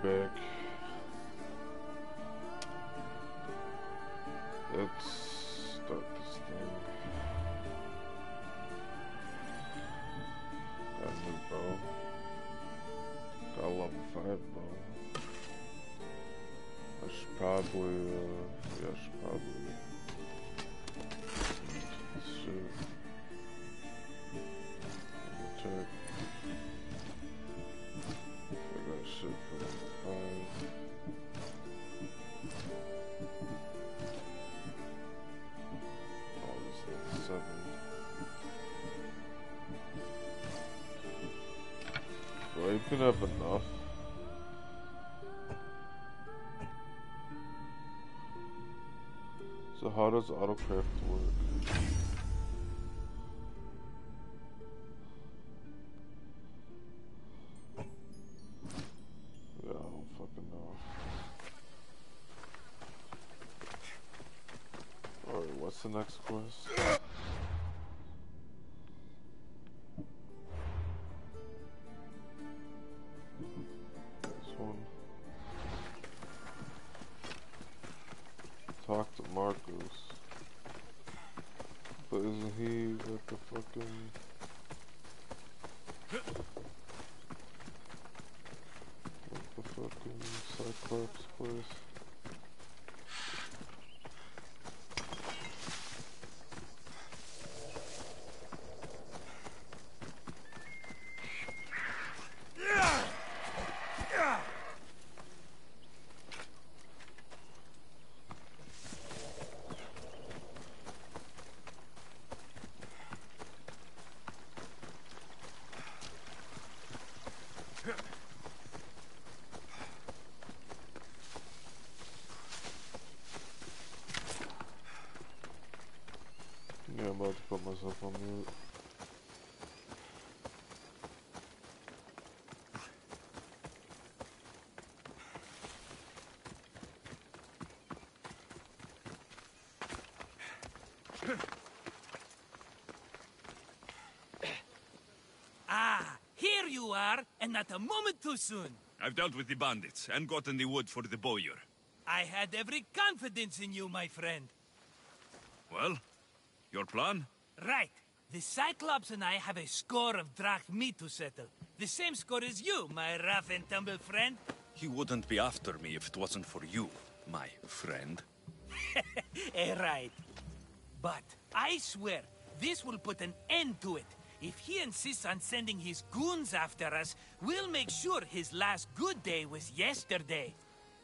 back. Let's start this thing. Got a new bow. Got a level 5 bow. I should probably, yeah, I should probably shoot. Check. I got shit for level 5. Oh, this level 7. Well, you can have enough. So how does autocraft work? Yeah, I don't fucking know. Alright, what's the next quest? This one. Talk to Marcos. But isn't he at the fucking... What the fucking Cyclops place? Yeah, I'm about to put myself on mute. Ah, here you are, and not a moment too soon. I've dealt with the bandits and gotten the wood for the bowyer. I had every confidence in you, my friend. Well, your plan? Right. The Cyclops and I have a score of drachmi to settle. The same score as you, my rough and tumble friend. He wouldn't be after me if it wasn't for you, my friend. Right. But I swear, this will put an end to it. If he insists on sending his goons after us, we'll make sure his last good day was yesterday.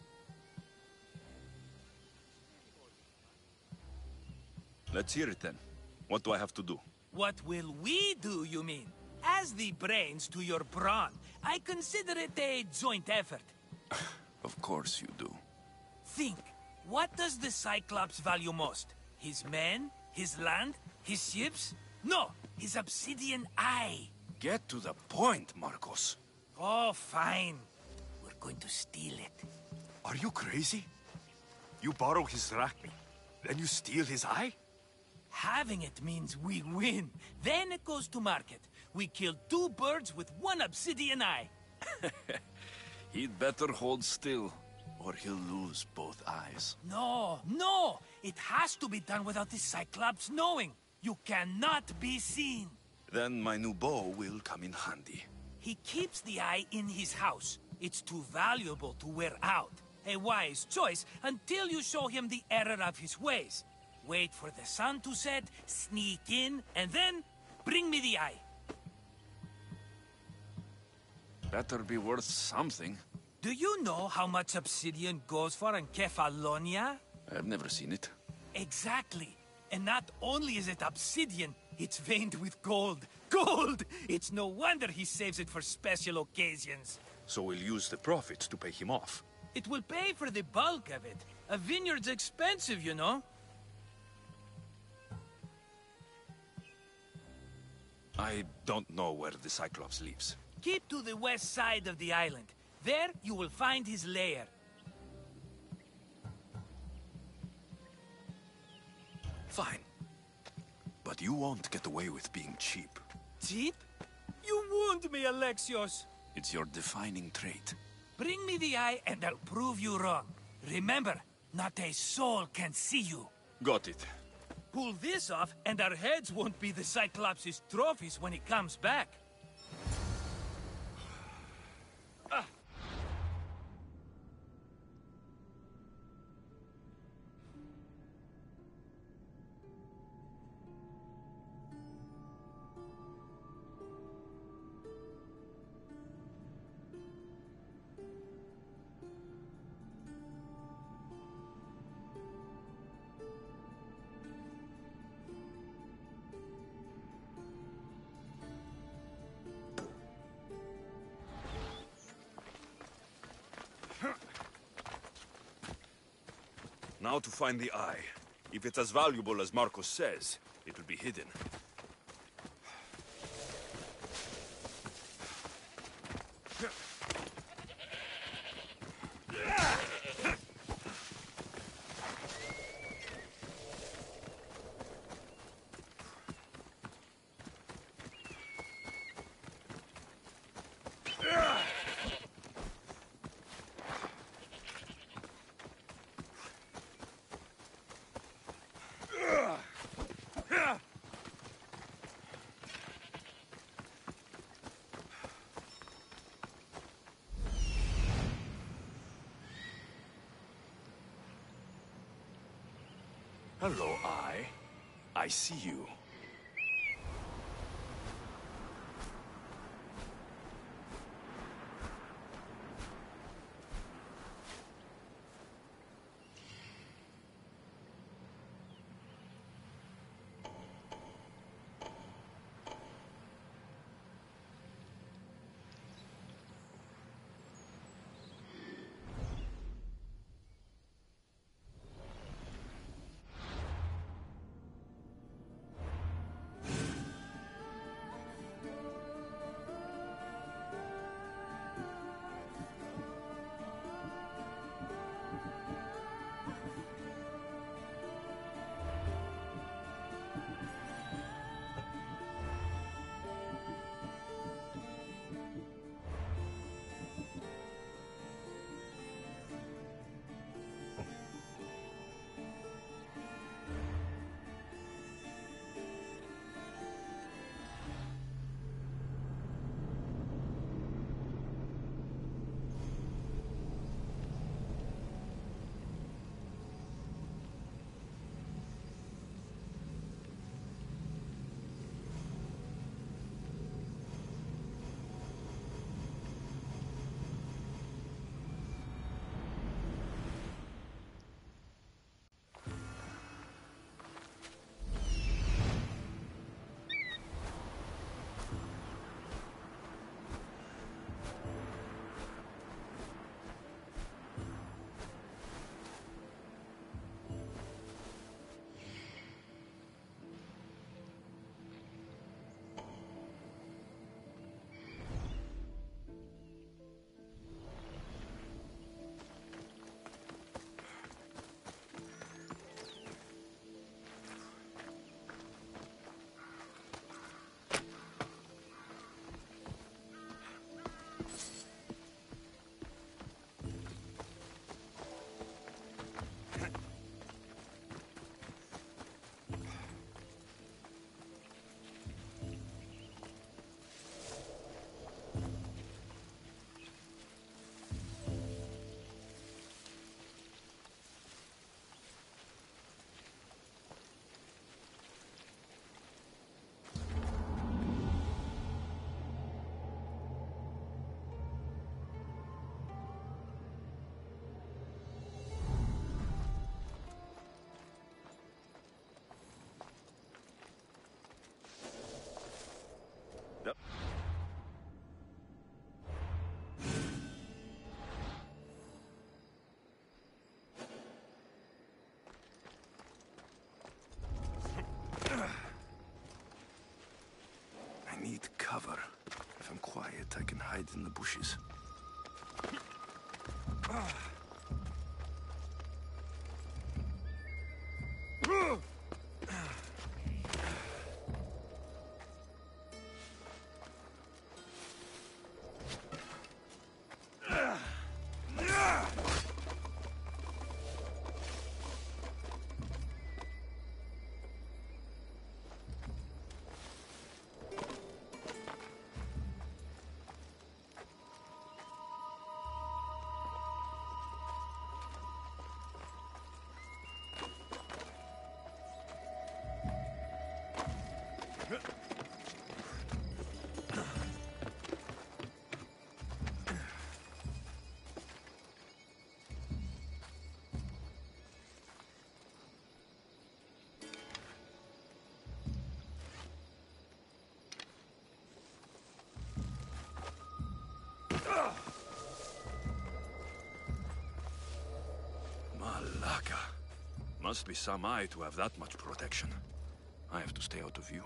Let's hear it then. What do I have to do? What will we do, you mean? As the brains to your brawn, I consider it a joint effort. Of course you do. Think, what does the Cyclops value most? His men? His land? His ships? No, his obsidian eye. Get to the point, Marcos. Oh, fine. We're going to steal it. Are you crazy? You borrow his drachmi, then you steal his eye? Having it means we win. Then it goes to market. We kill 2 birds with 1 obsidian eye. He'd better hold still, or he'll lose both eyes. No, no! It has to be done without the Cyclops knowing. You cannot be seen. Then my new bow will come in handy. He keeps the eye in his house. It's too valuable to wear out. A wise choice until you show him the error of his ways. Wait for the sun to set, sneak in, and then bring me the eye. Better be worth something. Do you know how much obsidian goes for in Kefalonia? I've never seen it. Exactly. And not only is it obsidian, it's veined with gold. Gold! It's no wonder he saves it for special occasions. So we'll use the profits to pay him off. It will pay for the bulk of it. A vineyard's expensive, you know. I don't know where the Cyclops lives. Keep to the west side of the island. There you will find his lair. Fine. But you won't get away with being cheap. Cheap? You wound me, Alexios. It's your defining trait. Bring me the eye and I'll prove you wrong. Remember, not a soul can see you. Got it. Pull this off and our heads won't be the Cyclops' trophies when he comes back. Now to find the eye. If it's as valuable as Marcos says, it will be hidden. Hello, Eye. I see you. I need cover. If I'm quiet, I can hide in the bushes. Baka. Must be some eye to have that much protection. I have to stay out of view.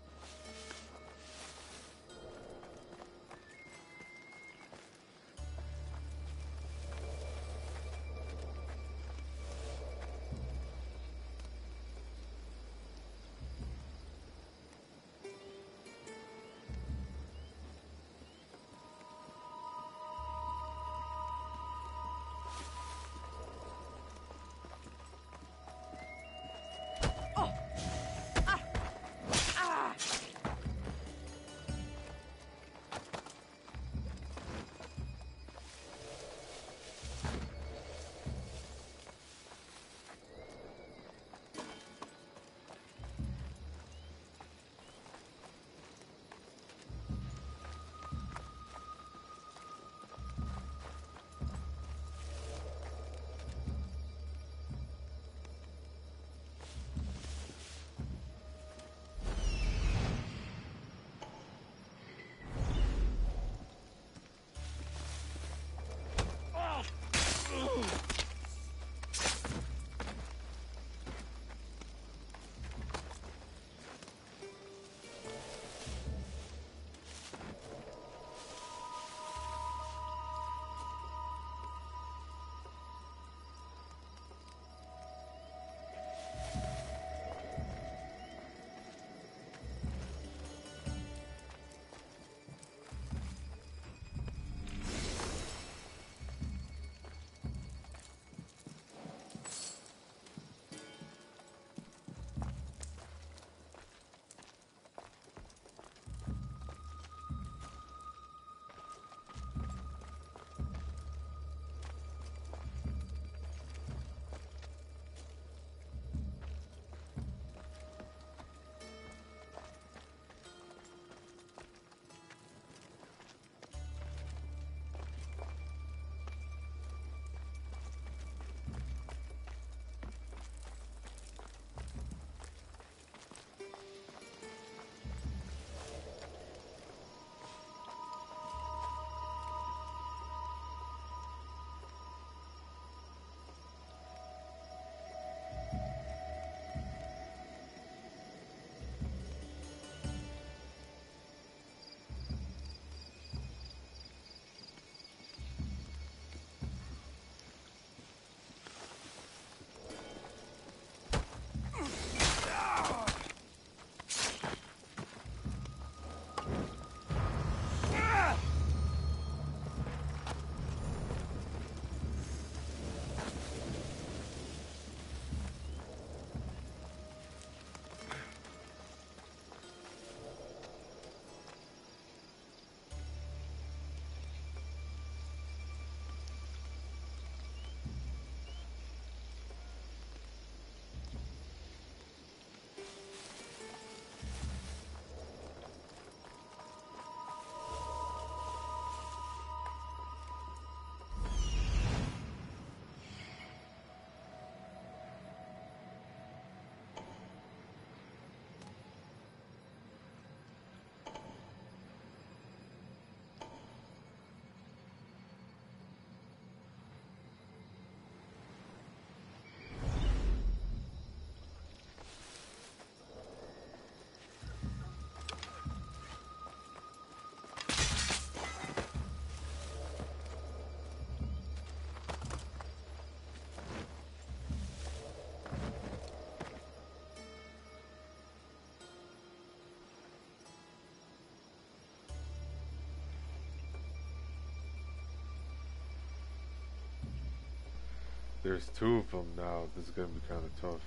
There's two of them now. This is gonna be kind of tough.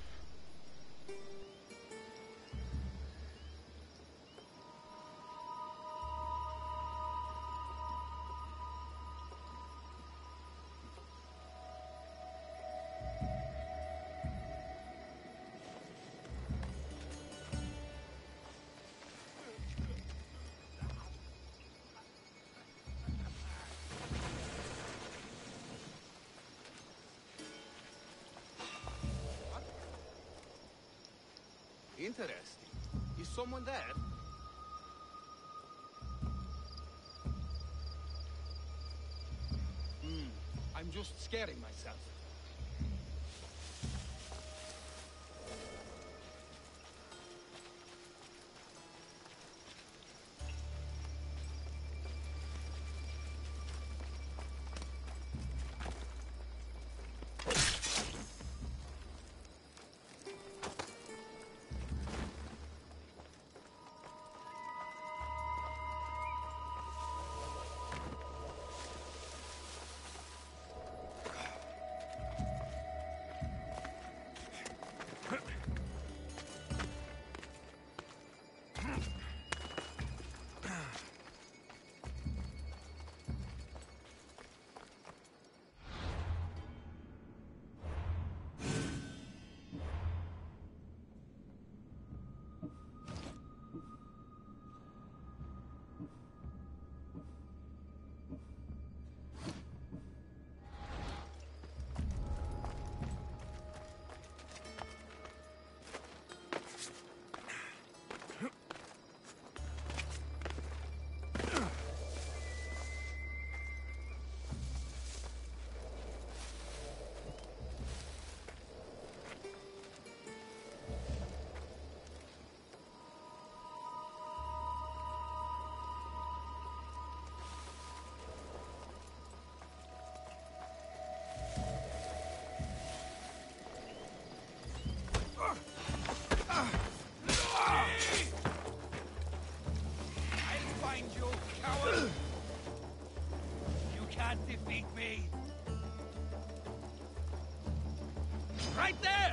Interesting. Is someone there? I'm just scaring myself. right there!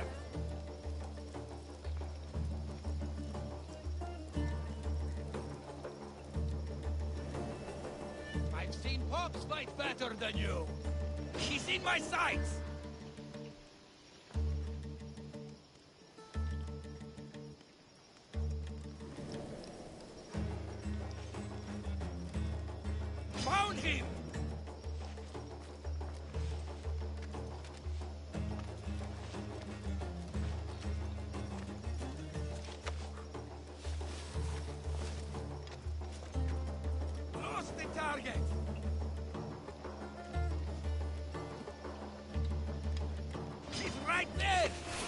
I've seen Pops fight better than you! He's in my sights! Found him! Lost the target! He's right there!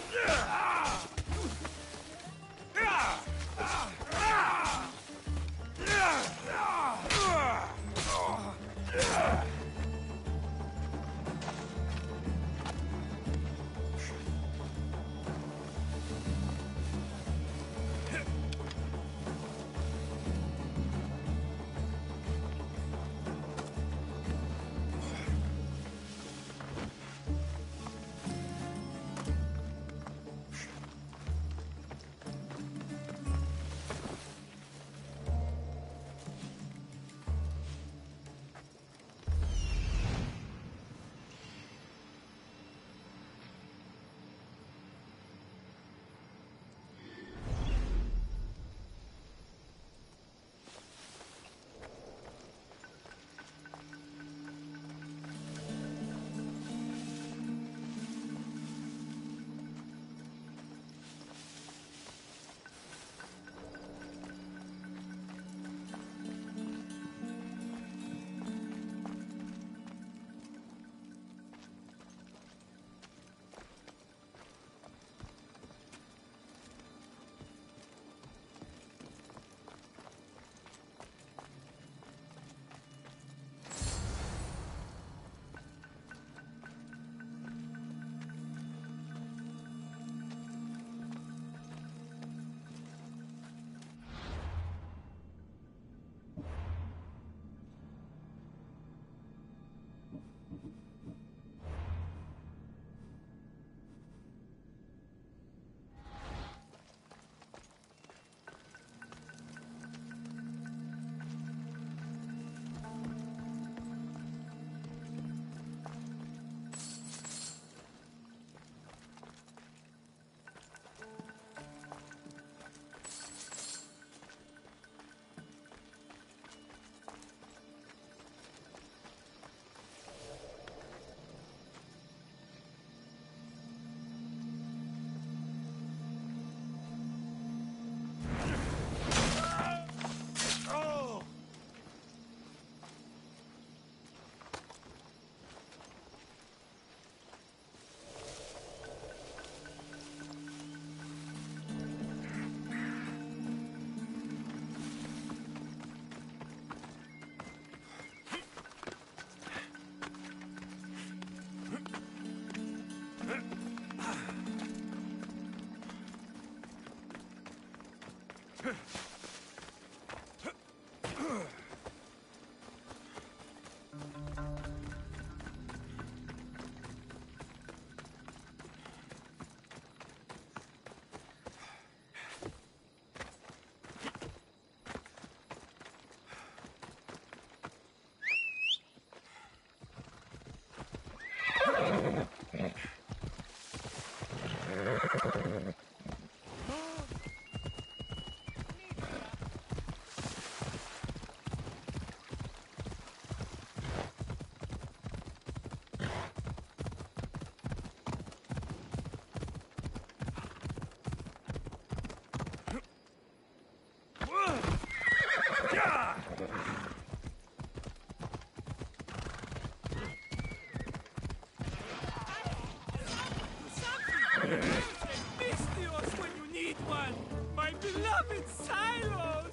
Mistios when you need one! My beloved Silos!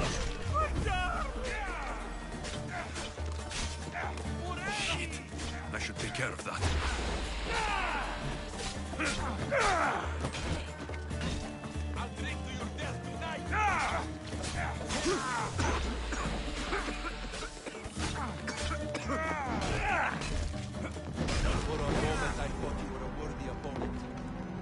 Shit! I should take care of that. I'll drink to your death tonight! For a moment I thought you were a worthy opponent.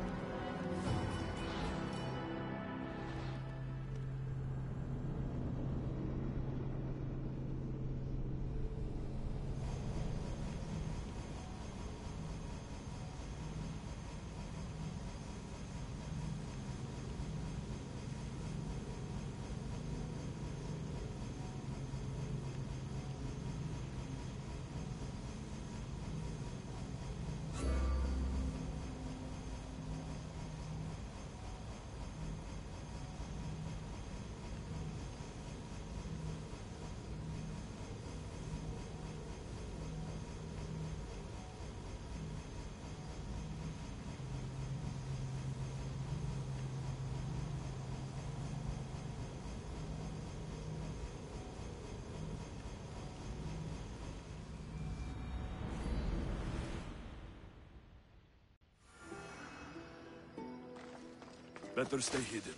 Better stay hidden.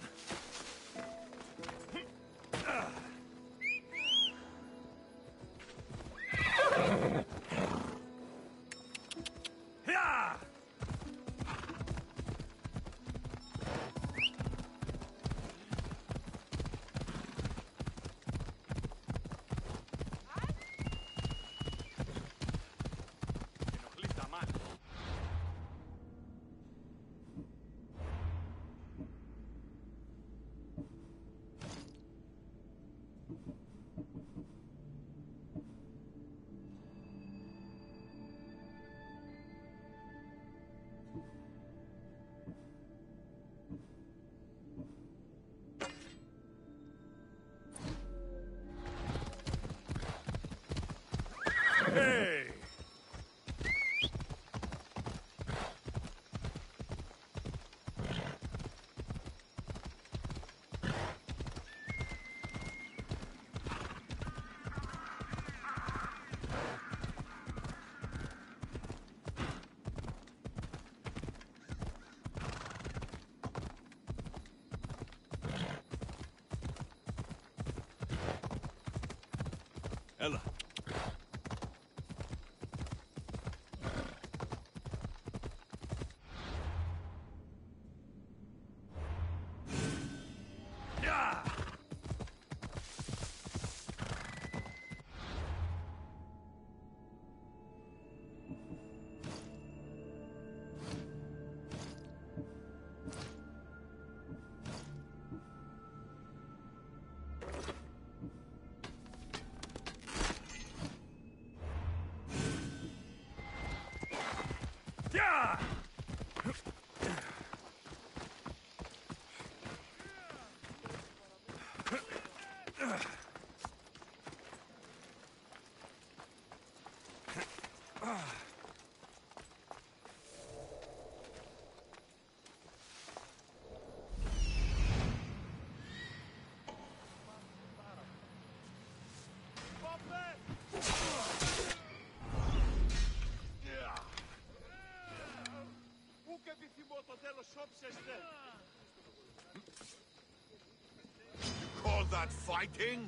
Hey! Ella. Yeah! Call that fighting?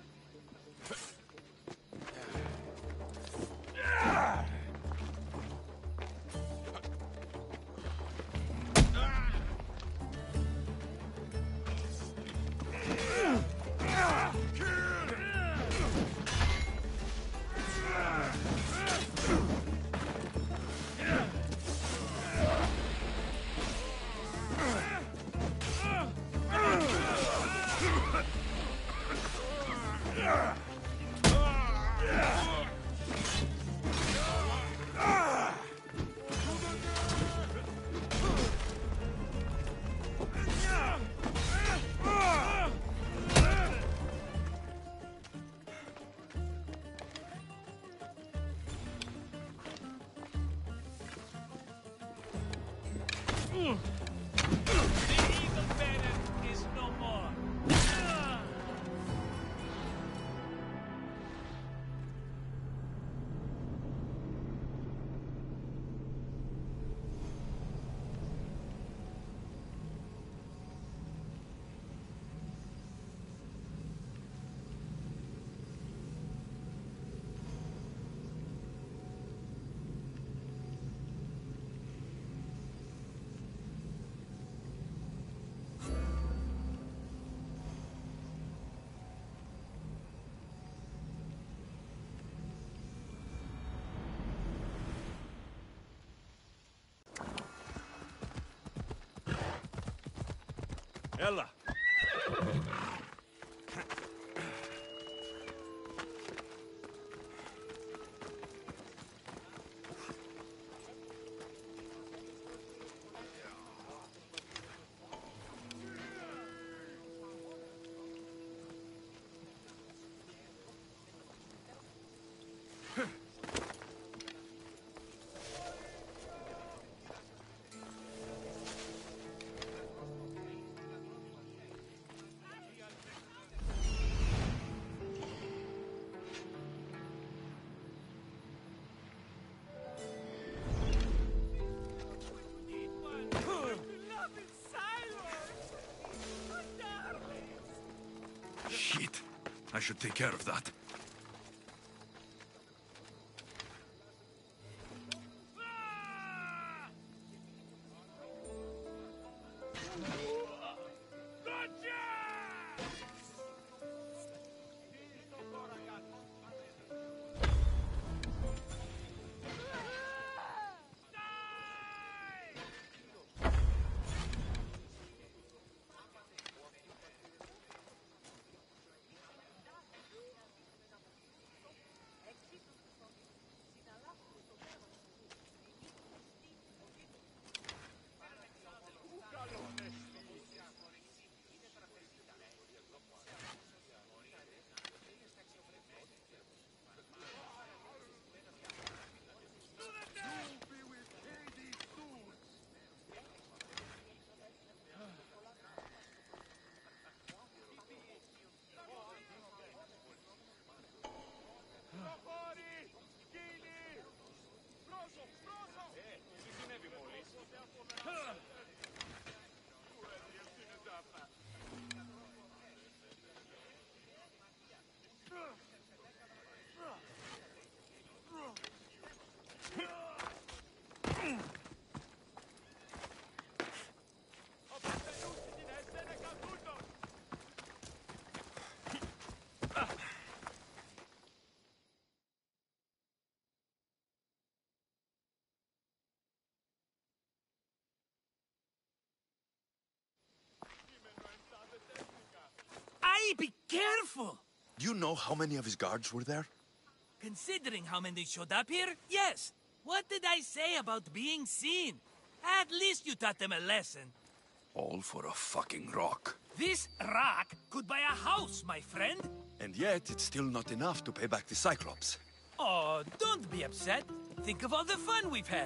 Ella. I should take care of that. Aye, be careful! Do you know how many of his guards were there? Considering how many showed up here, yes. What did I say about being seen? At least you taught them a lesson. All for a fucking rock. This rock could buy a house, my friend. And yet, it's still not enough to pay back the Cyclops. Oh, don't be upset. Think of all the fun we've had.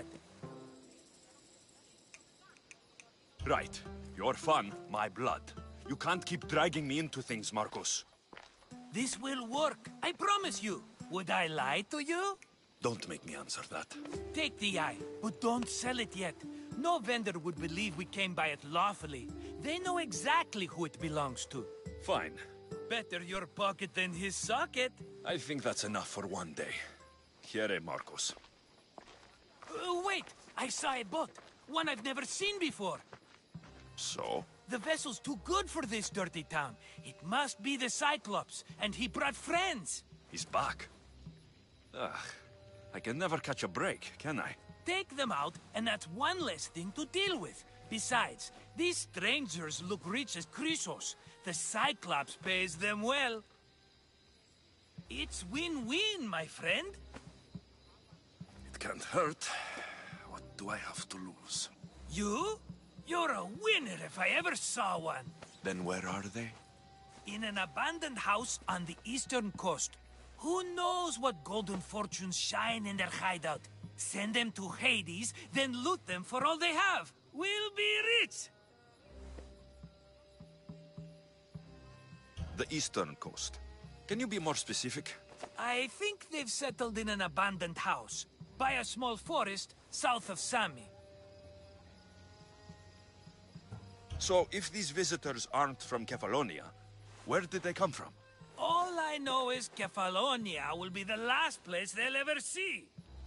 Right. Your fun, my blood. You can't keep dragging me into things, Marcos. This will work, I promise you. Would I lie to you? Don't make me answer that. Take the eye, but don't sell it yet. No vendor would believe we came by it lawfully. They know exactly who it belongs to. Fine. Better your pocket than his socket. I think that's enough for one day. Here, Marcos. Wait, I saw a boat. One I've never seen before. So? The vessel's too good for this dirty town. It must be the Cyclops, and he brought friends. He's back. Ugh. I can never catch a break, can I? Take them out, and that's one less thing to deal with. Besides, these strangers look rich as Chrysos. The Cyclops pays them well. It's win-win, my friend. It can't hurt. What do I have to lose? You? You're a winner if I ever saw one. Then where are they? In an abandoned house on the eastern coast. Who knows what golden fortunes shine in their hideout? Send them to Hades, then loot them for all they have. We'll be rich! The eastern coast. Can you be more specific? I think they've settled in an abandoned house, by a small forest south of Sami. So, if these visitors aren't from Kefalonia, where did they come from? All I know is Kefalonia will be the last place they'll ever see.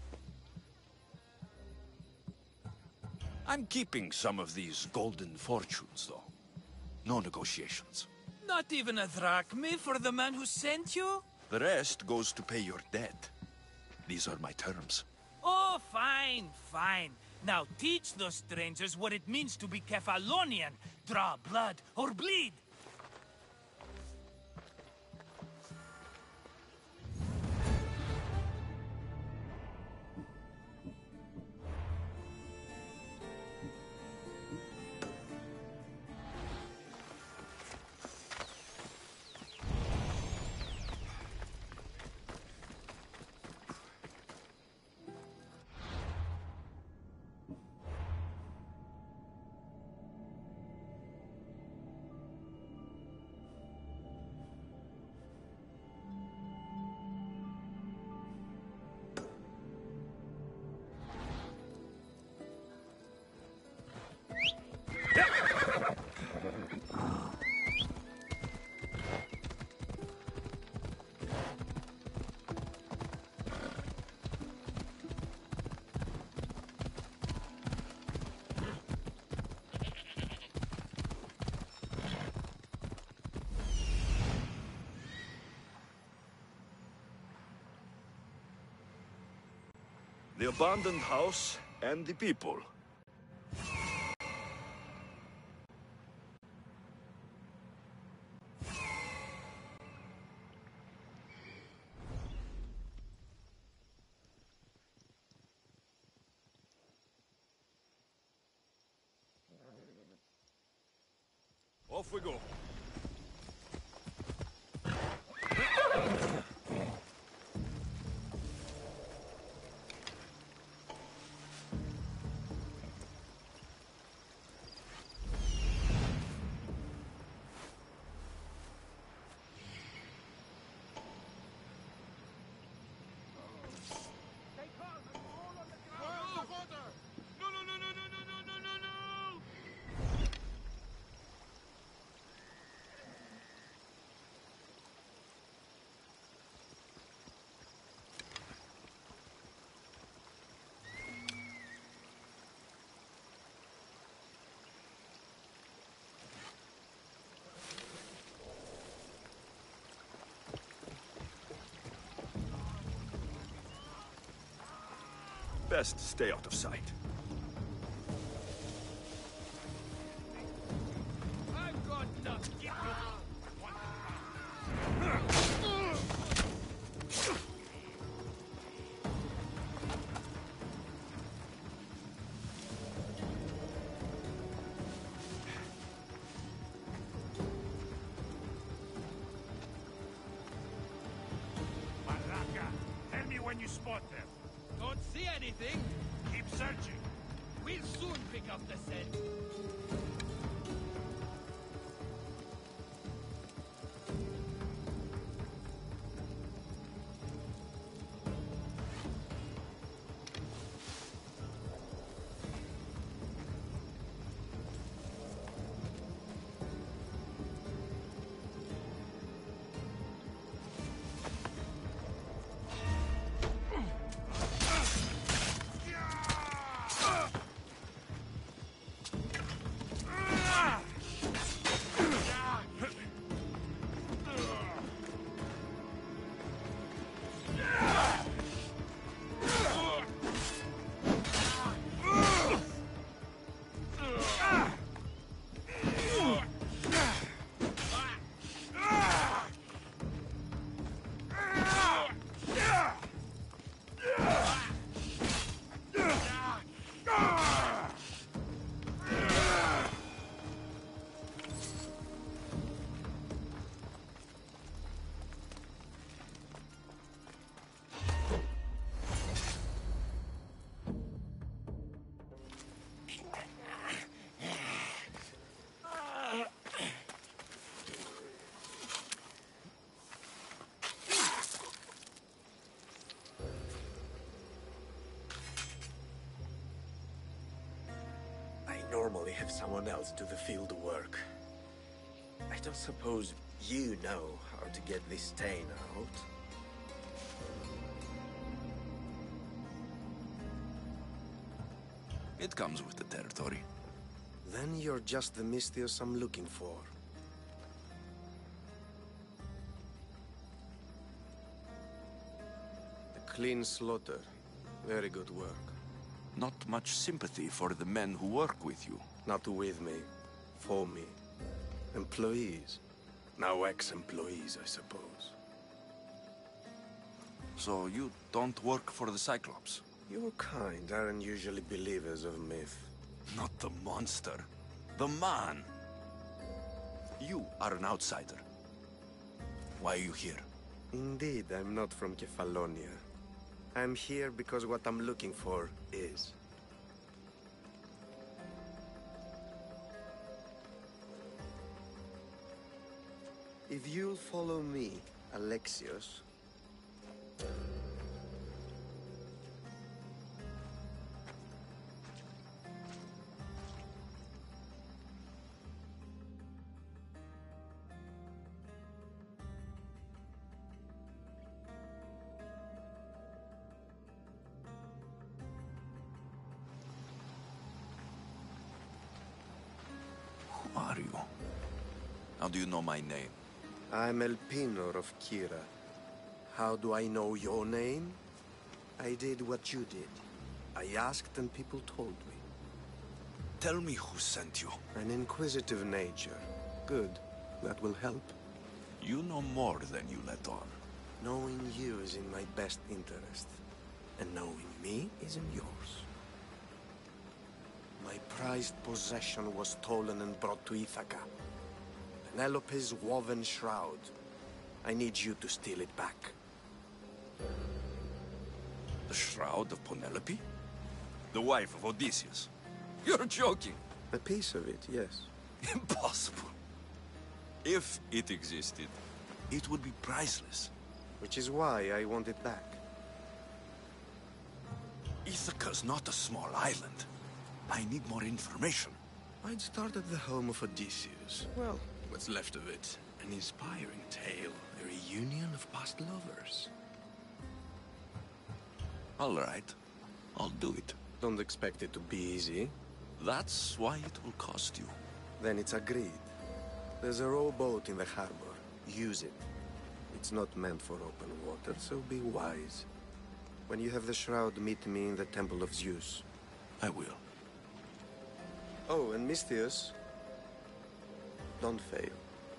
I'm keeping some of these golden fortunes, though. No negotiations. Not even a drachme for the man who sent you? The rest goes to pay your debt. These are my terms. Oh, fine, fine. Now teach those strangers what it means to be Kefalonian. Draw blood or bleed. The abandoned house and the people. Off we go. Best stay out of sight. I've got nothing. Baraka, tell me when you spot them. Don't see anything. Keep searching. We'll soon pick up the scent. Normally have someone else do the field work. I don't suppose you know how to get this stain out. It comes with the territory. Then you're just the Misthios I'm looking for. A clean slaughter. Very good work. Not much sympathy for the men who work with you. Not with me. For me. Employees. Now ex-employees, I suppose. So you don't work for the Cyclops? Your kind aren't usually believers of myth. Not the monster. The man. You are an outsider. Why are you here? Indeed, I'm not from Kefalonia. I'm here because what I'm looking for is. If you'll follow me, Alexios... Who are you? How do you know my name? I'm Elpinor of Kira. How do I know your name? I did what you did. I asked and people told me. Tell me who sent you. An inquisitive nature. Good. That will help. You know more than you let on. Knowing you is in my best interest. And knowing me is in yours. My prized possession was stolen and brought to Ithaca. Penelope's woven shroud. I need you to steal it back. The shroud of Penelope? The wife of Odysseus? You're joking. A piece of it, yes. Impossible. If it existed, it would be priceless. Which is why I want it back. Ithaca's not a small island. I need more information. I'd start at the home of Odysseus. Well, what's left of it. An inspiring tale. A reunion of past lovers. All right. I'll do it. Don't expect it to be easy. That's why it will cost you. Then it's agreed. There's a rowboat in the harbor. Use it. It's not meant for open water, so be wise. When you have the shroud, meet me in the Temple of Zeus. I will. Oh, and Misthios, don't fail.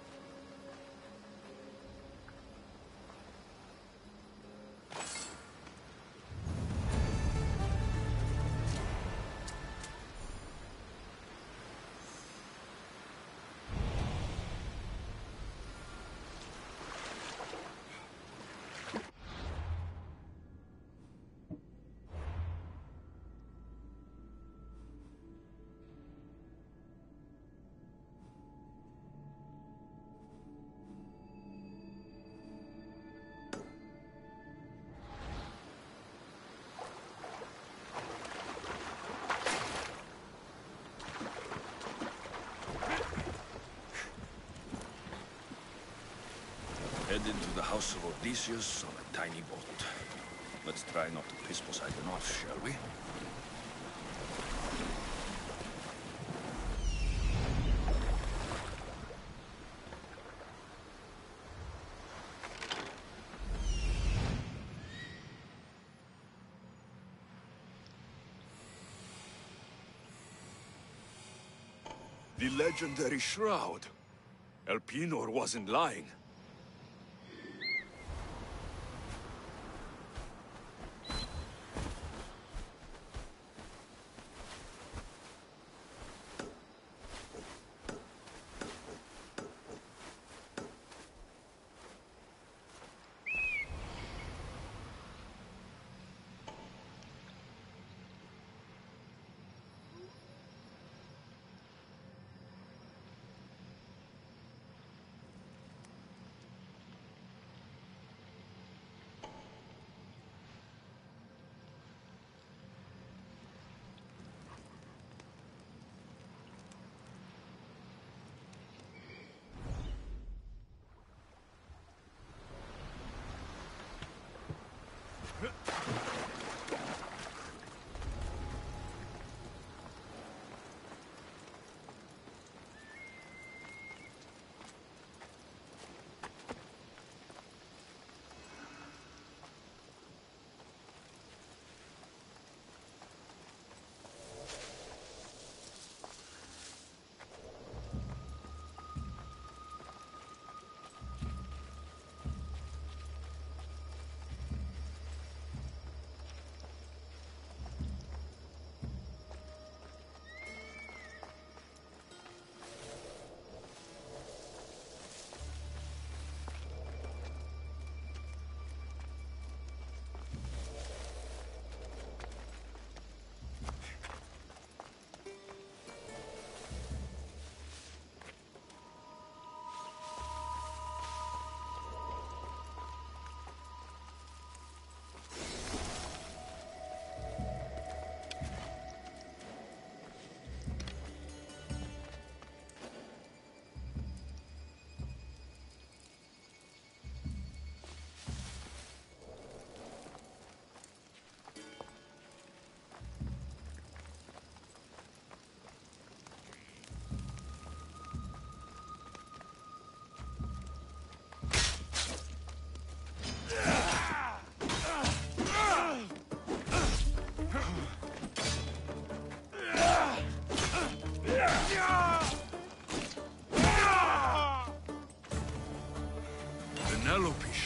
Head into the house of Odysseus on a tiny boat. Let's try not to piss Poseidon off, shall we? The legendary shroud. Elpenor wasn't lying.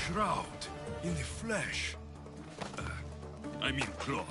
shroud in the flesh. I mean cloth.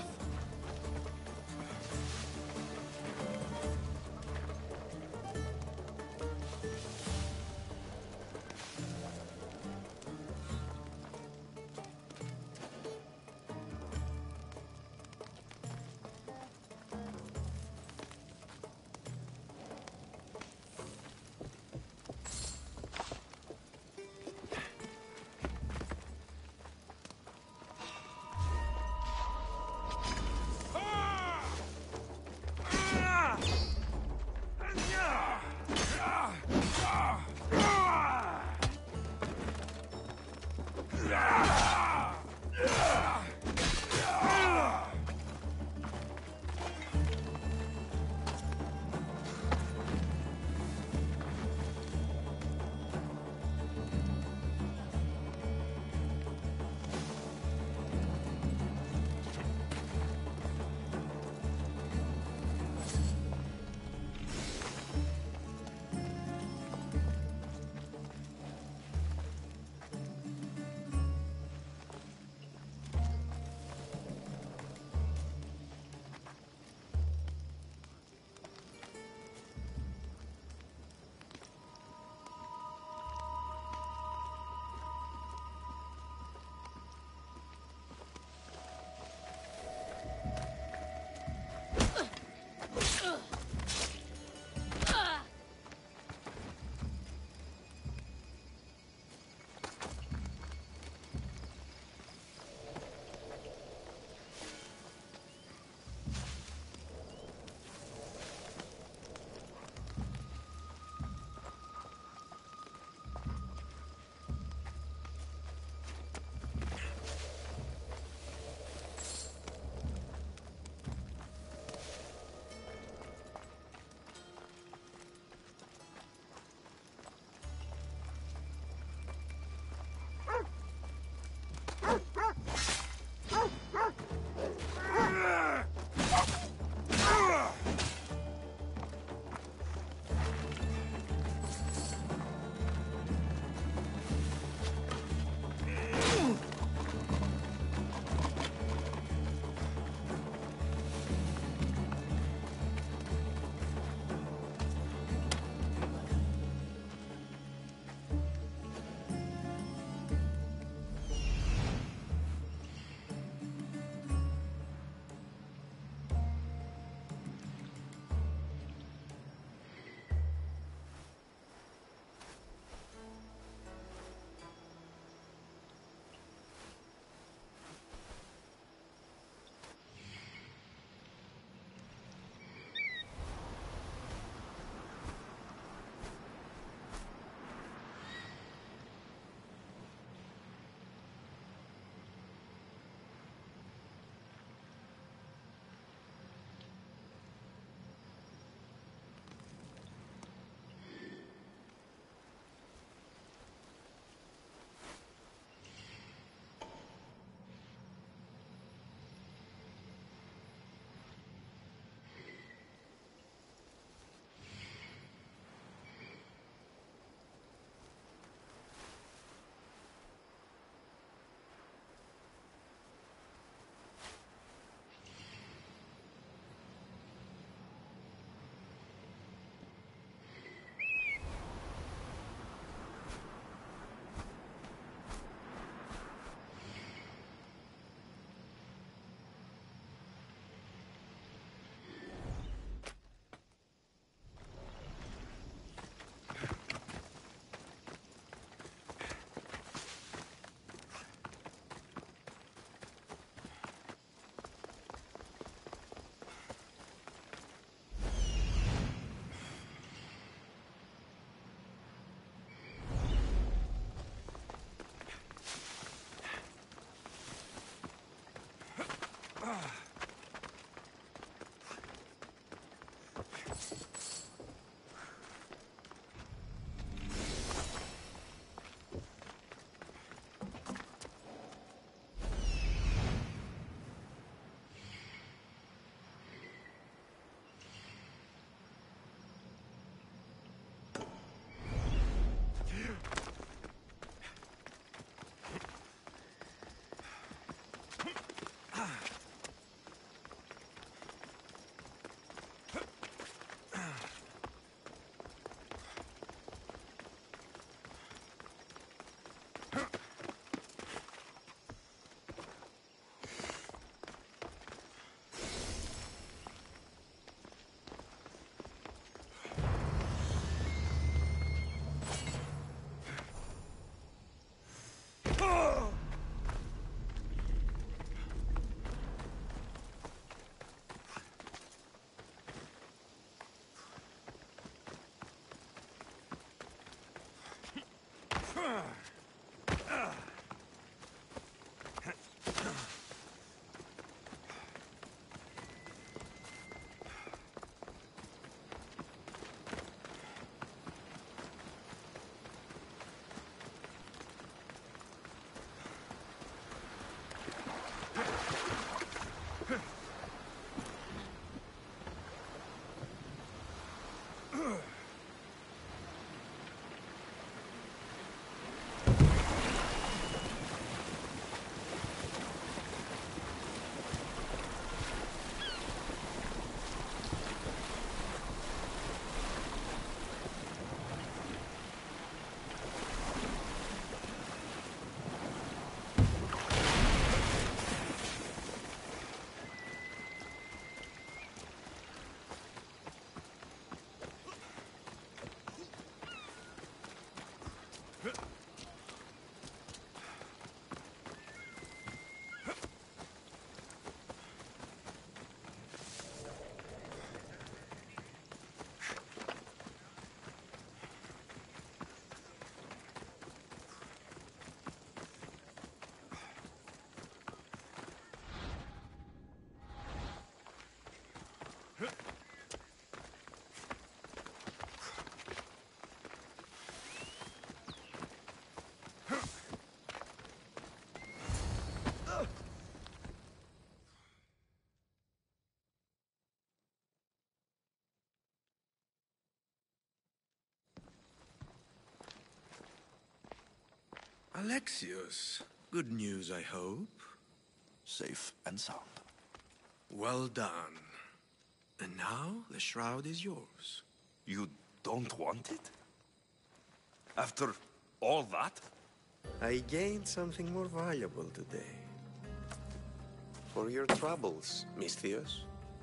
Alexios, good news, I hope. Safe and sound. Well done. And now the shroud is yours. You don't want it? After all that? I gained something more valuable today. For your troubles, Misthios.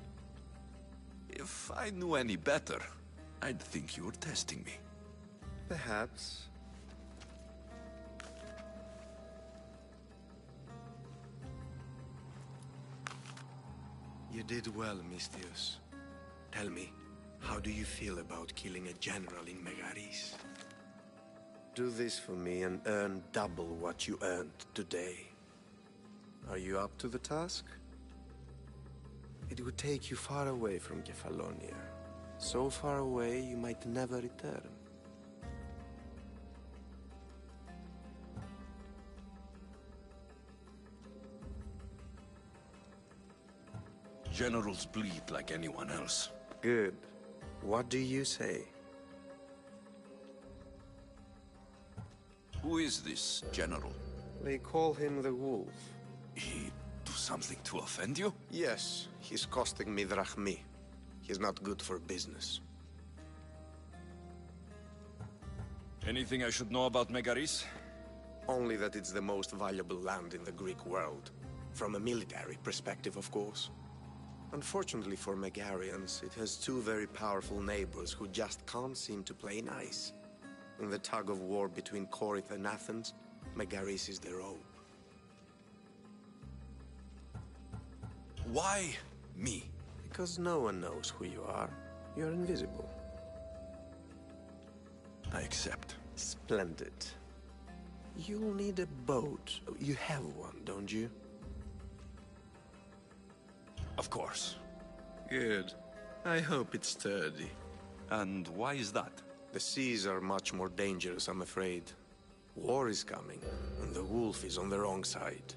If I knew any better, I'd think you were testing me. Perhaps. You did well, Misthios. Tell me, how do you feel about killing a general in Megaris? Do this for me and earn double what you earned today. Are you up to the task? It would take you far away from Kefalonia. So far away you might never return. Generals bleed like anyone else. Good. What do you say? Who is this general? They call him the Wolf. He do something to offend you? Yes, he's costing me drachmi. He's not good for business. Anything I should know about Megaris? Only that it's the most valuable land in the Greek world. From a military perspective, of course. Unfortunately for Megarians, it has two very powerful neighbors who just can't seem to play nice. In the tug of war between Corinth and Athens, Megaris is their own. Why me? Because no one knows who you are. You're invisible. I accept. Splendid. You'll need a boat. You have one, don't you? Of course. Good. I hope it's sturdy. And why is that? The seas are much more dangerous, I'm afraid. War is coming, and the wolf is on the wrong side.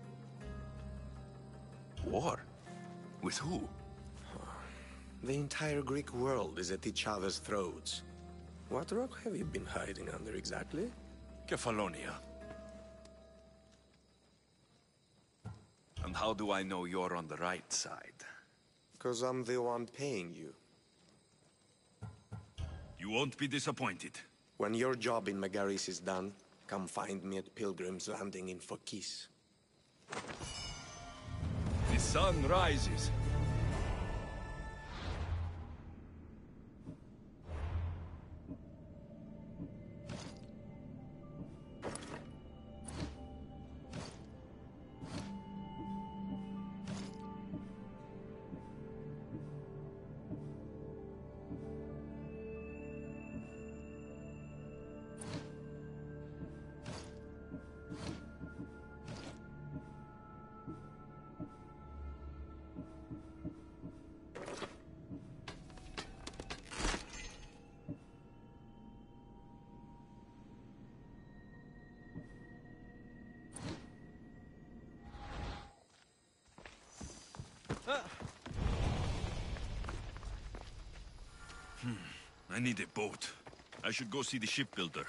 War? With who? The entire Greek world is at each other's throats. What rock have you been hiding under exactly? Kefalonia. And how do I know you're on the right side? Because I'm the one paying you. You won't be disappointed. When your job in Megaris is done, come find me at Pilgrim's Landing in Phokis. The sun rises. I need a boat. I should go see the shipbuilder.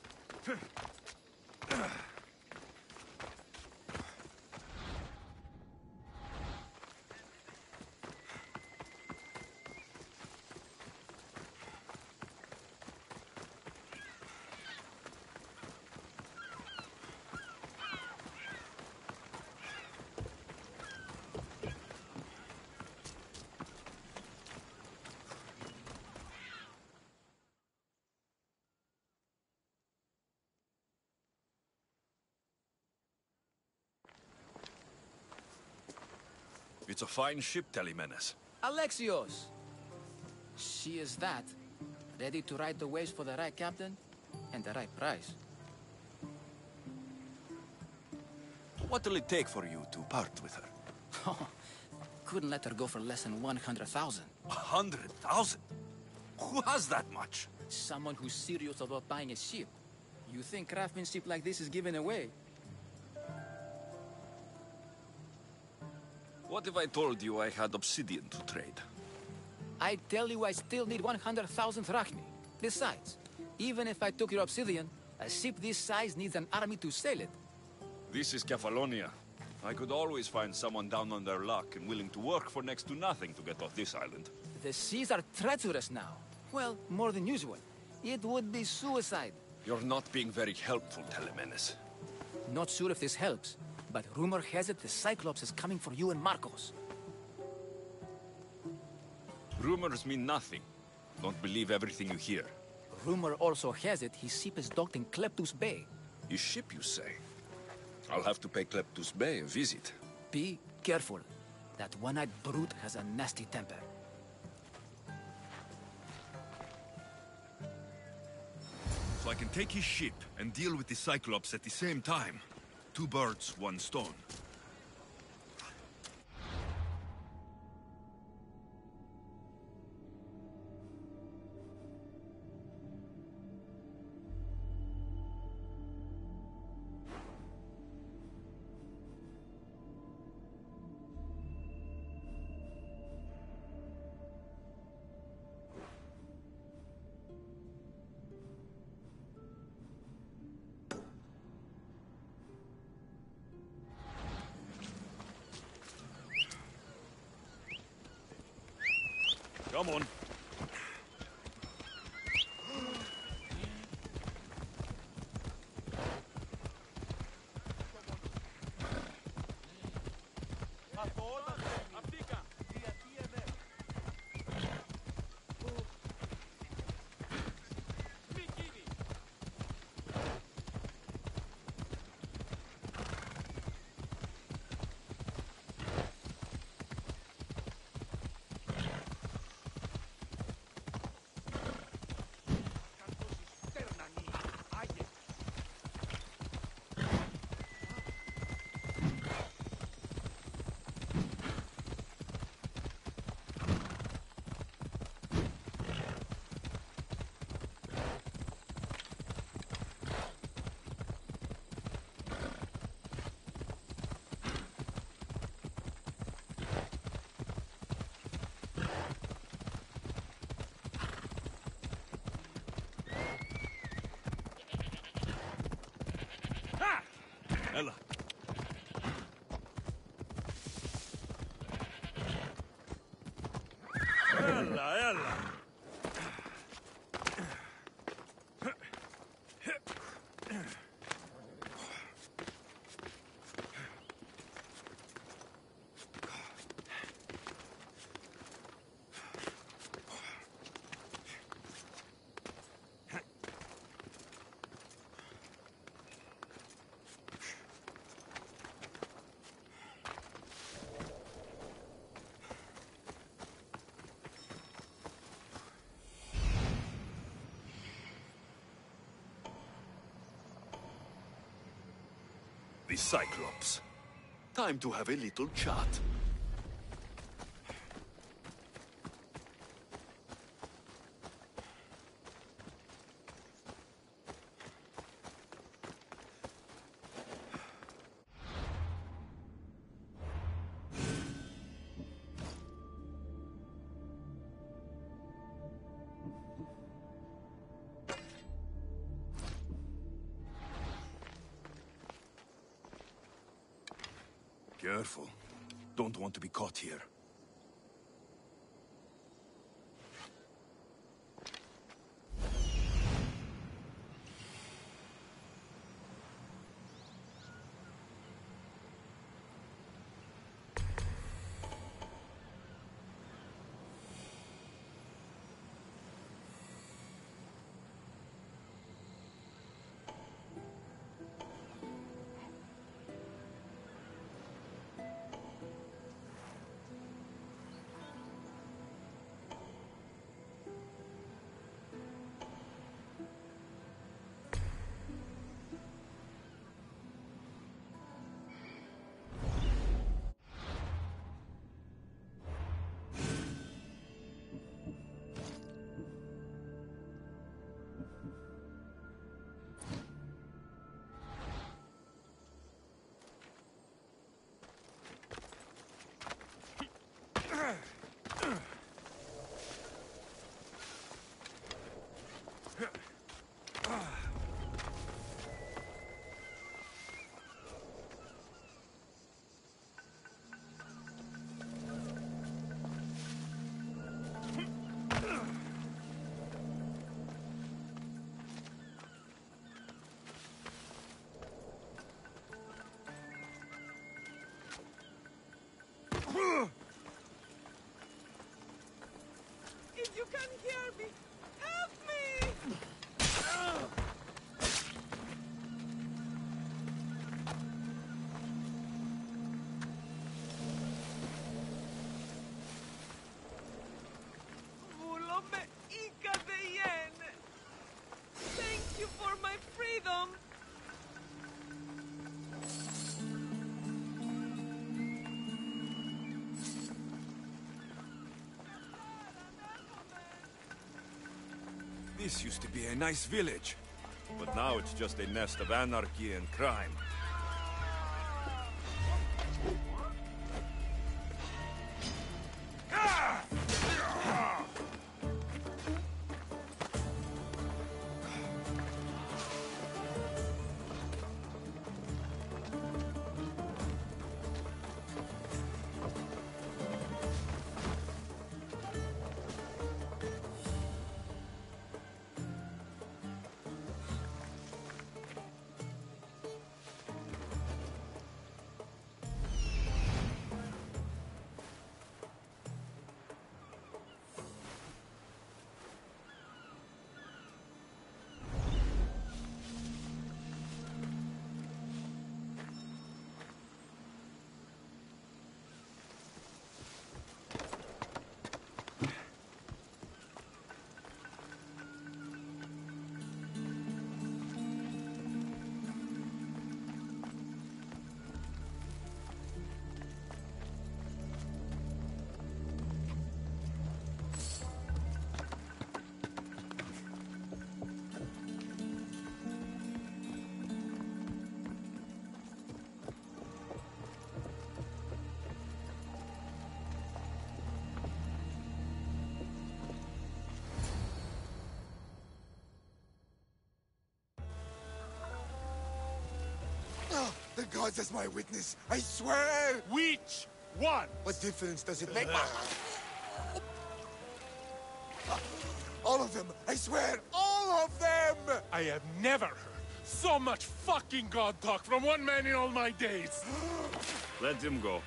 It's a fine ship, Telemenes. Alexios! She is that. Ready to ride the waves for the right captain and the right price. What will it take for you to part with her? Couldn't let her go for less than 100,000. 100,000? Who has that much? Someone who's serious about buying a ship. You think craftsmanship like this is given away? What if I told you I had obsidian to trade? I tell you I still need 100,000 drachmi. Besides, even if I took your obsidian, A ship this size needs an army to sail it. This is Kefalonia. I could always find someone down on their luck and willing to work for next to nothing to get off this island. The seas are treacherous now. Well, more than usual. It would be suicide. You're not being very helpful, Telemenes. Not sure if this helps, but rumor has it the Cyclops is coming for you and Marcos. Rumors mean nothing. Don't believe everything you hear. Rumor also has it his ship is docked in Kleptus Bay. His ship, you say? I'll have to pay Kleptus Bay a visit. Be careful. That one-eyed brute has a nasty temper. So I can take his ship and deal with the Cyclops at the same time. 2 birds, 1 stone. Come on. Ella. Ella, Ella. The Cyclops. Time to have a little chat. Careful. Don't want to be caught here. If you can hear me, help me! Vulo me ika de yen. Thank you for my freedom. This used to be a nice village, but now it's just a nest of anarchy and crime. The gods as my witness, I swear! Which one? What difference does it make? All of them! I swear, all of them! I have never heard so much fucking god talk from one man in all my days. Let him go.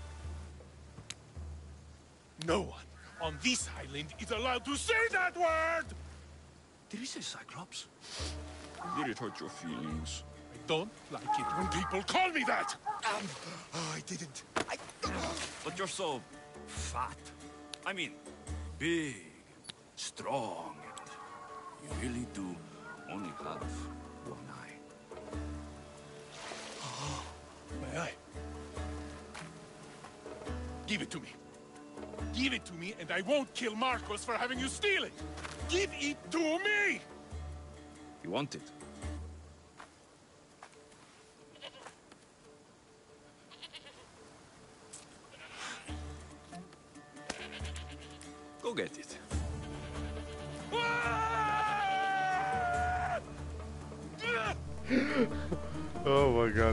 No one on this island is allowed to say that word! Did he say Cyclops? Did it hurt your feelings? I don't like it when people call me that! Oh, I didn't. But you're so fat. I mean, big, strong, and you really do only have one eye. My eye. Give it to me. Give it to me, and I won't kill Marcos for having you steal it! Give it to me! You want it? Go get it. Oh my god.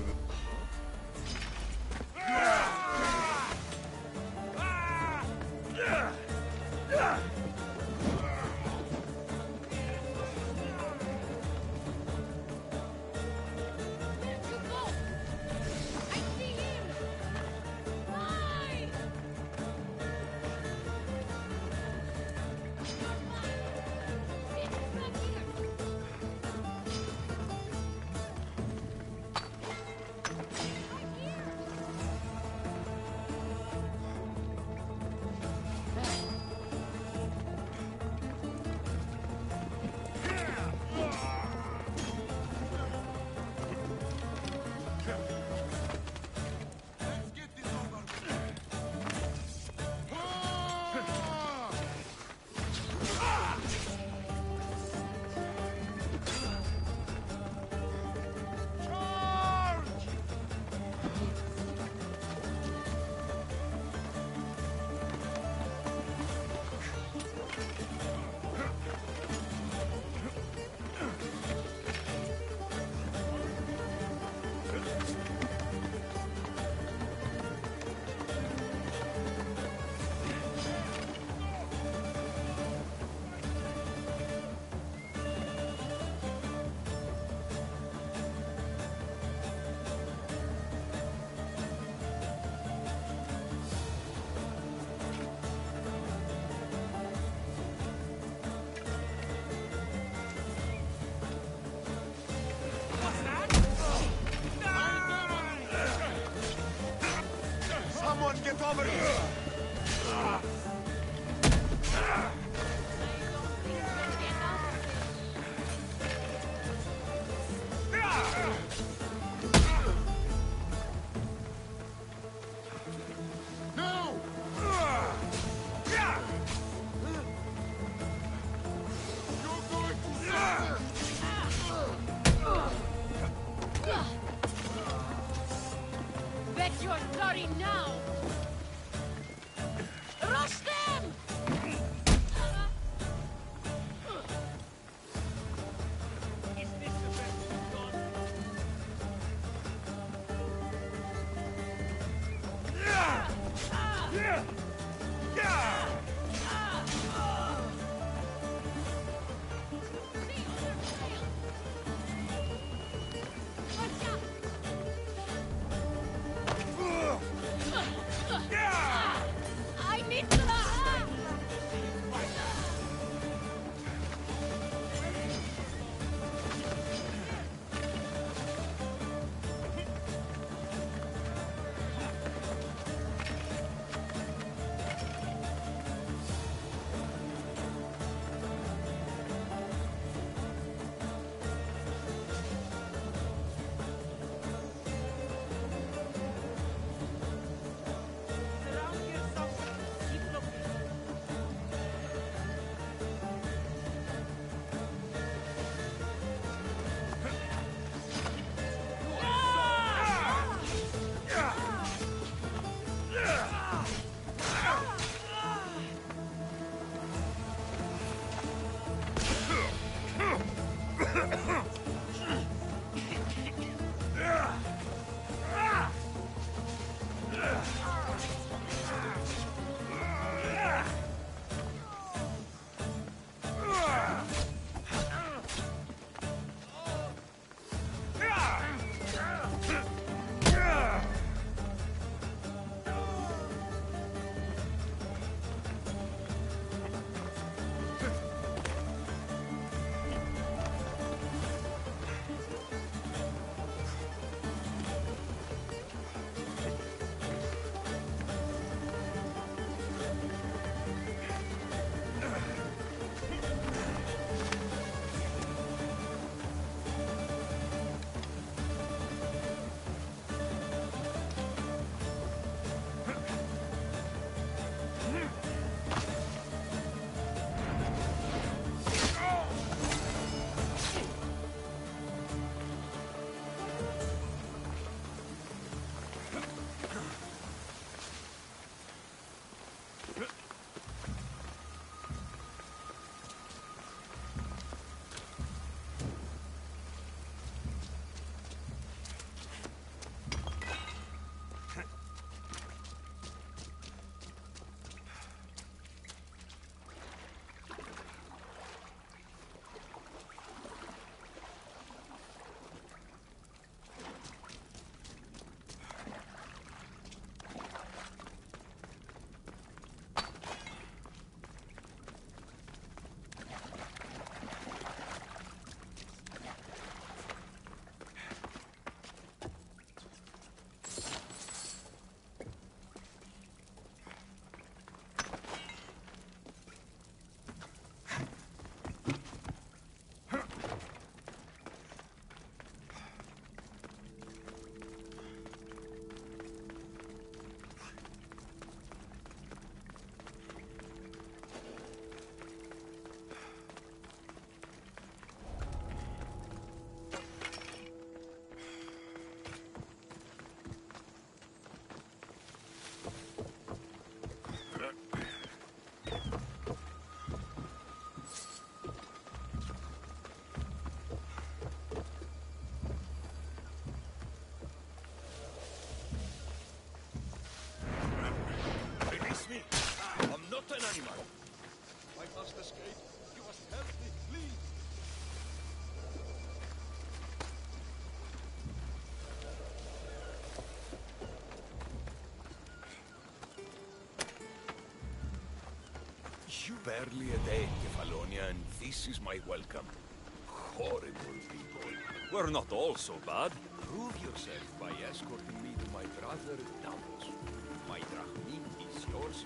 an animal. I must escape. You must help me, please. You barely a day, Kefalonia, and this is my welcome. Horrible people. We're not all so bad. Prove yourself by escorting me to my brother Davos. My drachmin is yours.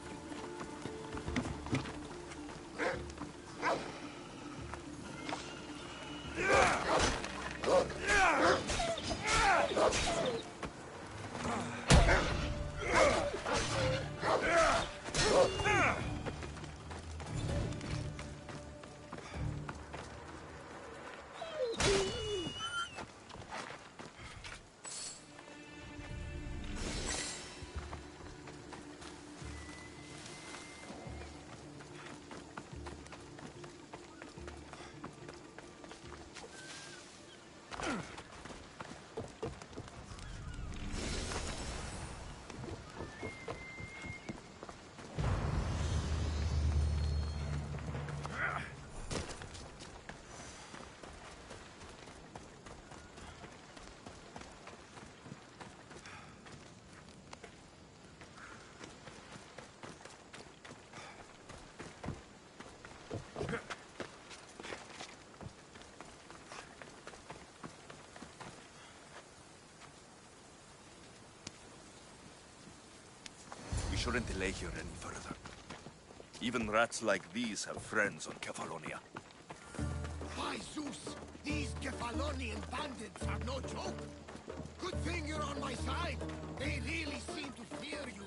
We shouldn't delay here any further. Even rats like these have friends on Kefalonia. By Zeus! These Kefalonian bandits are no joke! Good thing you're on my side! They really seem to fear you!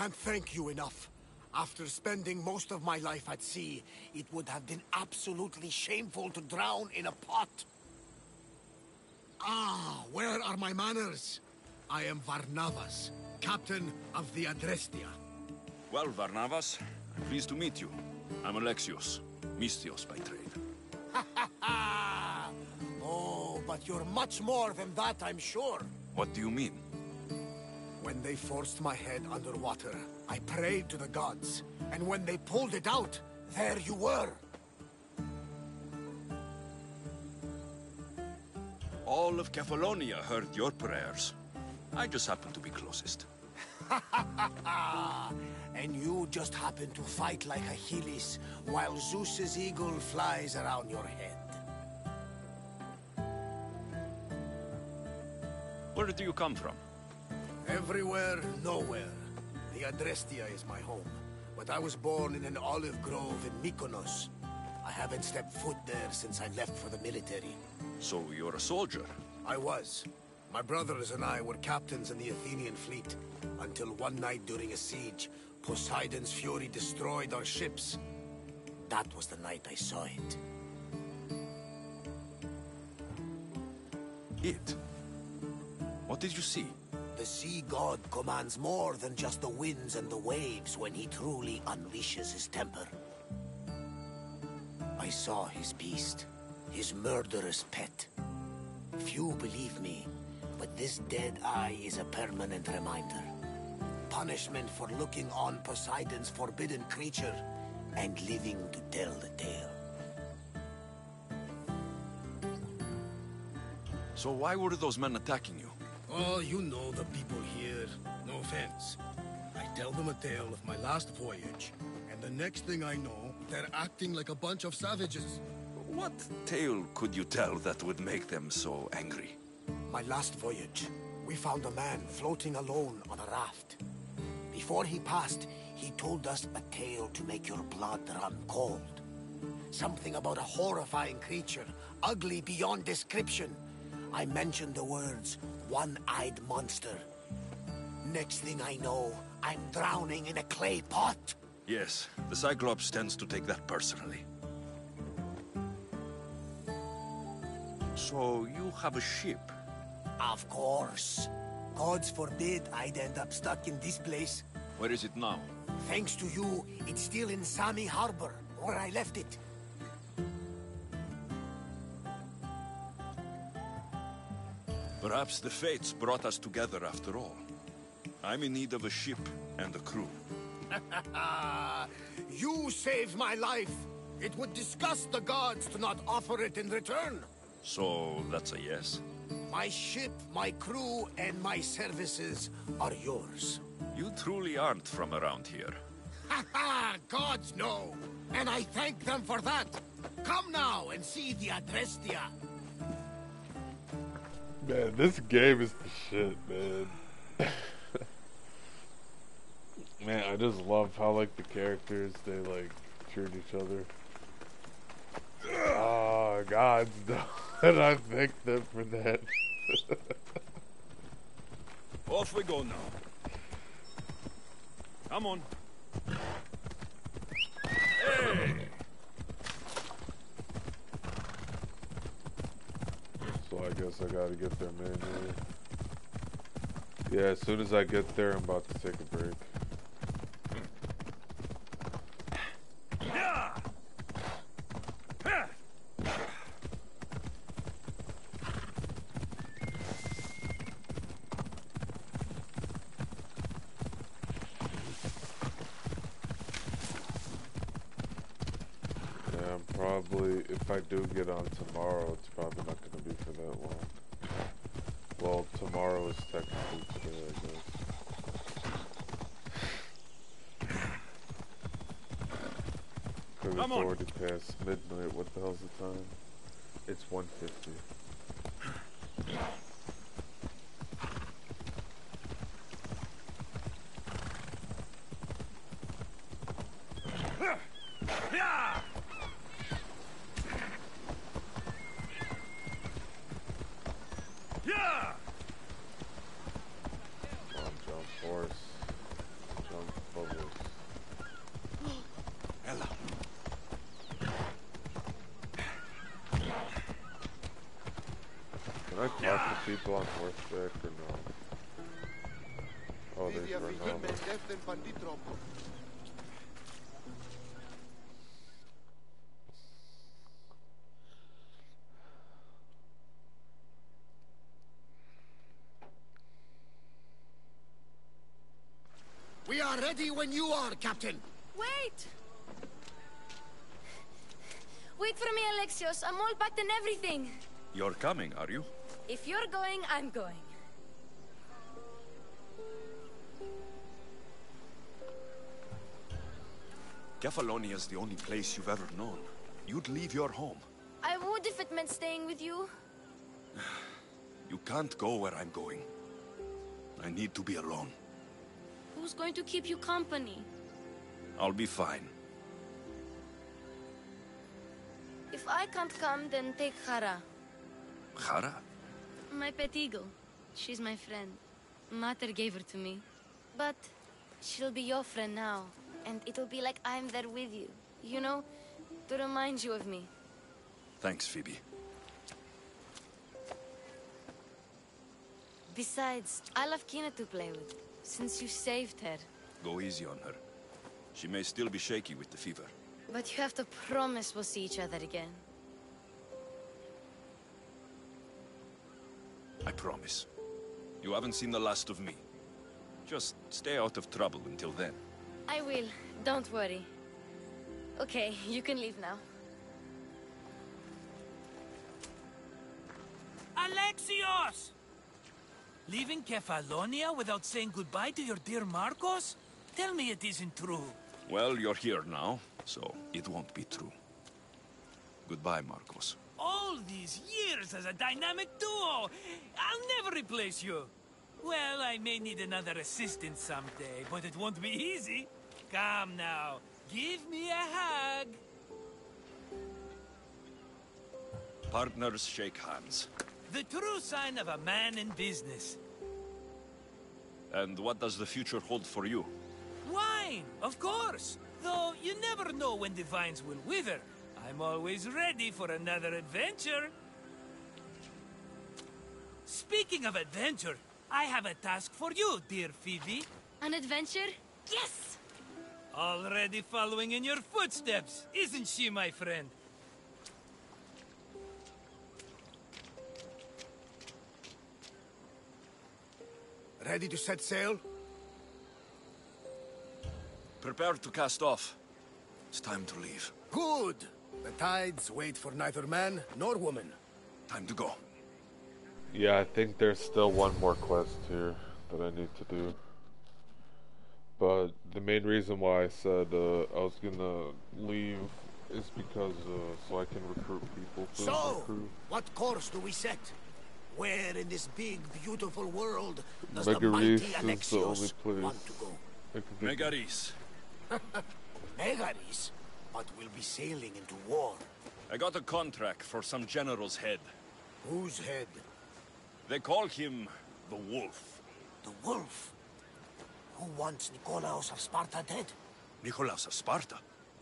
can't thank you enough. After spending most of my life at sea, it would have been absolutely shameful to drown in a pot. Ah, where are my manners? I am Varnavas, captain of the Adrestia. Well, Varnavas, I'm pleased to meet you. I'm Alexios, Mystios by trade. Oh, but you're much more than that, I'm sure. What do you mean? When they forced my head underwater, I prayed to the gods. And when they pulled it out, there you were. All of Kefalonia heard your prayers. I just happen to be closest. And you just happen to fight like Achilles, while Zeus's eagle flies around your head. Where do you come from? Everywhere, nowhere. The Adrestia is my home, but I was born in an olive grove in Mykonos. I haven't stepped foot there since I left for the military. So you're a soldier? I was. My brothers and I were captains in the Athenian fleet, until one night during a siege, Poseidon's fury destroyed our ships. That was the night I saw it. It? What did you see? The sea god commands more than just the winds and the waves when he truly unleashes his temper. I saw his beast, his murderous pet. Few believe me, but this dead eye is a permanent reminder. Punishment for looking on Poseidon's forbidden creature and living to tell the tale. So why were those men attacking you? Oh, you know the people here. No offense. I tell them a tale of my last voyage, and the next thing I know, they're acting like a bunch of savages. What tale could you tell that would make them so angry? My last voyage, we found a man floating alone on a raft. Before he passed, he told us a tale to make your blood run cold. Something about a horrifying creature, ugly beyond description. I mentioned the words, one-eyed monster. Next thing I know, I'm drowning in a clay pot. Yes, the Cyclops tends to take that personally. So you have a ship? Of course. Gods forbid I'd end up stuck in this place. Where is it now? Thanks to you, it's still in Sami Harbor, where I left it. Perhaps the fates brought us together after all. I'm in need of a ship and a crew. You saved my life. It would disgust the gods to not offer it in return. So that's a yes? My ship, my crew, and my services are yours. You truly aren't from around here. Ha ha! Gods know! And I thank them for that! Come now and see the Adrestia! Man, this game is the shit, man. Man, I just love how, like, the characters, they, like, treat each other. Oh, God, no. And I thank them for that. Off we go now. Come on. Hey! So I guess I gotta get there manually. Yeah, as soon as I get there, I'm about to take a break. If I do get on tomorrow, it's probably not going to be for that long. Well, tomorrow is technically today, I guess. Because it's already past midnight. What the hell's the time? It's 1:50. Come on, jump, horse. Jump. Can I talk to people on horseback or no? Oh, there's Renata. We are ready when you are, Captain. Wait! Wait for me, Alexios. I'm all packed and everything. You're coming, are you? If you're going, I'm going. Kefalonia is the only place you've ever known. You'd leave your home. I would if it meant staying with you. You can't go where I'm going. I need to be alone. Who's going to keep you company? I'll be fine. If I can't come, then take Hara. Hara? My pet eagle. She's my friend. Mater gave her to me. But she'll be your friend now. And it'll be like I'm there with you. You know, to remind you of me. Thanks, Phoebe. Besides, I love Kina to play with. Since you saved her. Go easy on her. She may still be shaky with the fever. But you have to promise we'll see each other again. I promise. You haven't seen the last of me. Just stay out of trouble until then. I will. Don't worry. Okay, you can leave now. Alexios! Leaving Kefalonia without saying goodbye to your dear Marcos? Tell me it isn't true. Well, you're here now, so it won't be true. Goodbye, Marcos. All these years as a dynamic duo! I'll never replace you! Well, I may need another assistant someday, but it won't be easy. Come now, give me a hug! Partners shake hands. The true sign of a man in business. And what does the future hold for you? Wine, of course! Though you never know when the vines will wither. I'm always ready for another adventure. Speaking of adventure, I have a task for you, dear Phoebe. An adventure? Yes! Already following in your footsteps, isn't she, my friend? Ready to set sail? Prepare to cast off. It's time to leave. Good! The tides wait for neither man nor woman. Time to go. Yeah, I think there's still one more quest here that I need to do. But the main reason why I said I was gonna leave is because so I can recruit people for the crew. What course do we set? Where in this big, beautiful world does the Megaris mighty is the only Alexios place. want to go? Megaris. Megaris? But we'll be sailing into war. I got a contract for some general's head. Whose head? They call him the Wolf. The Wolf? Who wants Nikolaos of Sparta dead? Nikolaos of Sparta?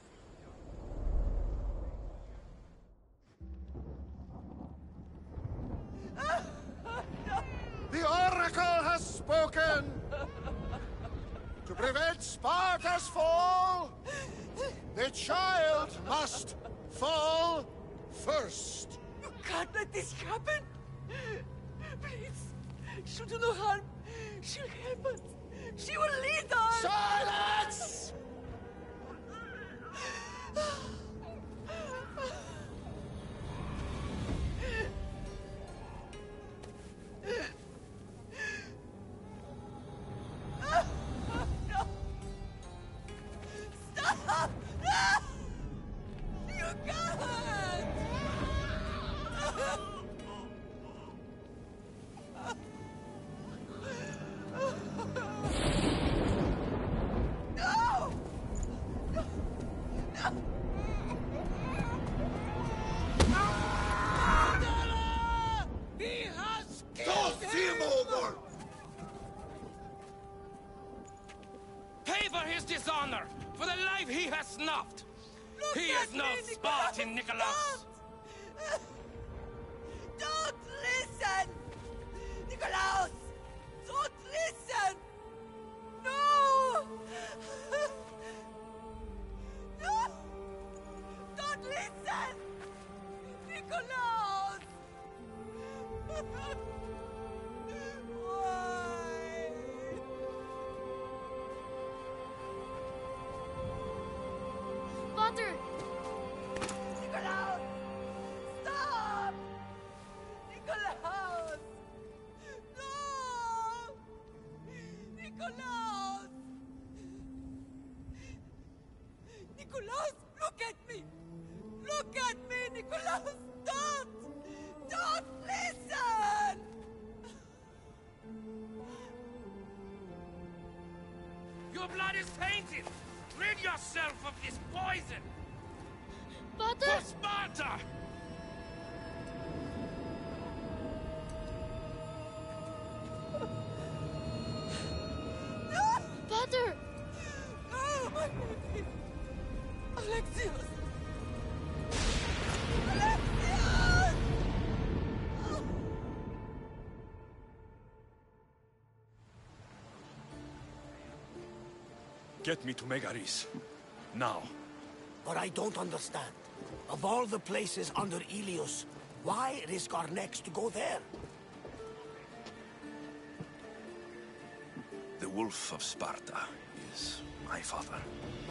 The Oracle has spoken! To prevent Sparta's fall, the child must fall first. You can't let this happen! Please, she'll do no harm. She'll help us. She will lead us! Silence! Stop! No! You can't! No! No! He has killed him! over! Pay for his dishonor, for the life he has snuffed. Look He at is no me, Spartan, Nikolaos. Don't listen! Nicholas! Nicholas, look at me! Look at me, Nicholas! Don't! Don't listen! Your blood is tainted! Rid yourself of this poison! Pater! For Sparta! Pater! Oh, my baby! Alexios! Alexios! Get me to Megaris. Now. But I don't understand. Of all the places under Ilios, why risk our necks to go there? The Wolf of Sparta is my father.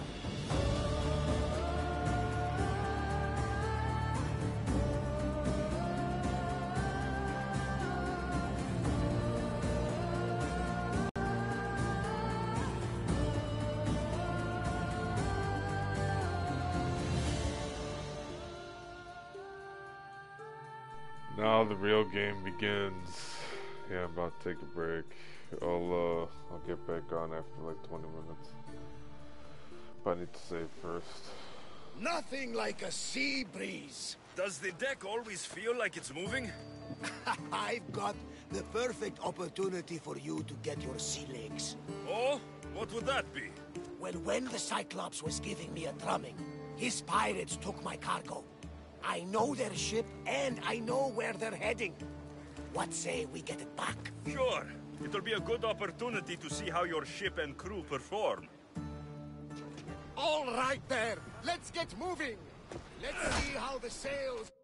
Now the real game begins. Yeah, I'm about to take a break. I'll get back on after like 20 minutes. But I need to save first. Nothing like a sea breeze. Does the deck always feel like it's moving? I've got the perfect opportunity for you to get your sea legs. Oh? What would that be? Well, when the Cyclops was giving me a drumming, his pirates took my cargo. I know their ship, and I know where they're heading. What say we get it back? Sure. It'll be a good opportunity to see how your ship and crew perform. All right there. Let's get moving. Let's see how the sails...